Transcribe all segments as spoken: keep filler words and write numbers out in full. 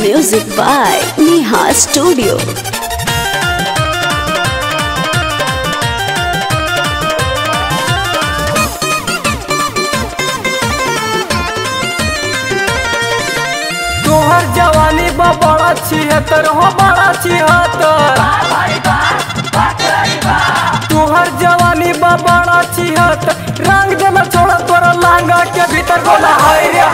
Music by Neha Studio. तोहर जवानी बा बड़ा छिहत्तर हो बड़ा छिहत्तर तोहर जवानी बा बड़ा छिहत्तर रंग देना छोड़ा तोरा लहंगा के भीतर बोला हाय रे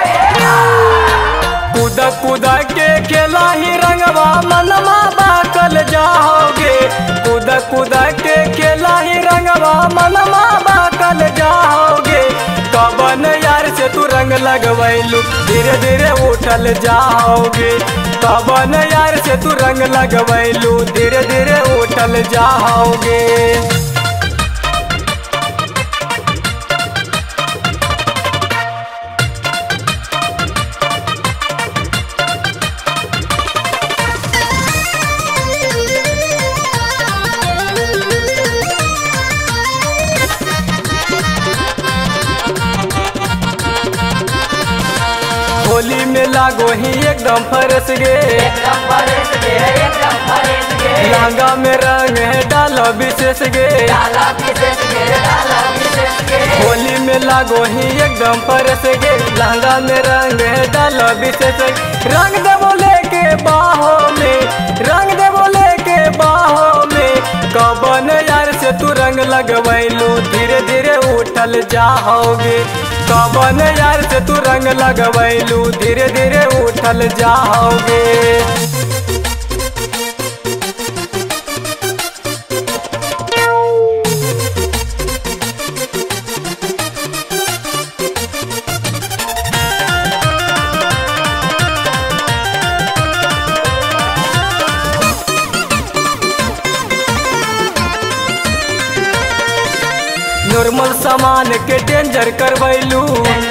कूद कूद के खेला ही रंगवा मनमा बाकल जाओगे कूद कूद के खेला ही रंगवा मनमा बाकल जाओगे कबन यार से तू रंग लगवैलू धीरे धीरे उठल जाओगे कबन यार से तू रंग लगवैलू धीरे धीरे उठल जाओगे। होली में लागो ही एकदम फरस गे लहंगा में रंग है डाला विशेष गे होली में लागो ही एकदम फरस गे लहंगा में रंग है डाला विशेष रंग देवो लेके बाहों में रंग देवो लेके बाहों में कबन यार से तू रंग लगवैलू धीरे धीरे उठल जाओगे कबन यार से तू रंग लगवैलू धीरे धीरे उठल जाओगे। नॉर्मल सामान के डेंजर करवैलू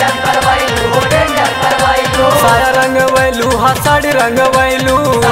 साया रंग वैलू हा साड़ी रंग वैलू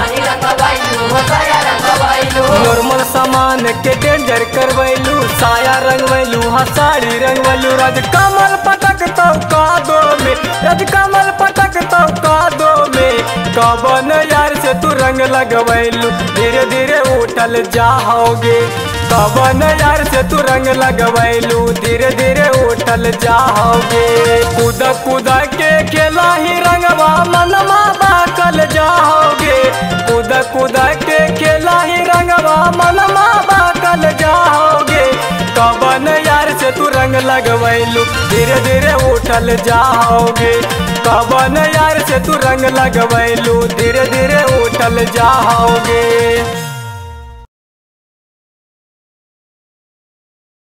नॉर्मल सामान के डेंजर करवैलू साया रंग वैलू हा साड़ी रंग वैलू राज कमल पटक तो कादो में राज कमल पटक तो कादो में कबन यार से तू रंग लगवैलू धीरे धीरे उठल जाओगे कबन यार से तू रंग लगवैलू धीरे धीरे उठल जाओगे कूद कूद के खेला ही रंगवा मनमा बाकल जाओगे कूद कूद के खेला ही रंगवा मनमा बाकल जाओगे कबन यार से तू रंग लगवैलू धीरे धीरे उठल जाओगे कबन यार से तू रंग लगवैलू धीरे धीरे उठल जाओगे।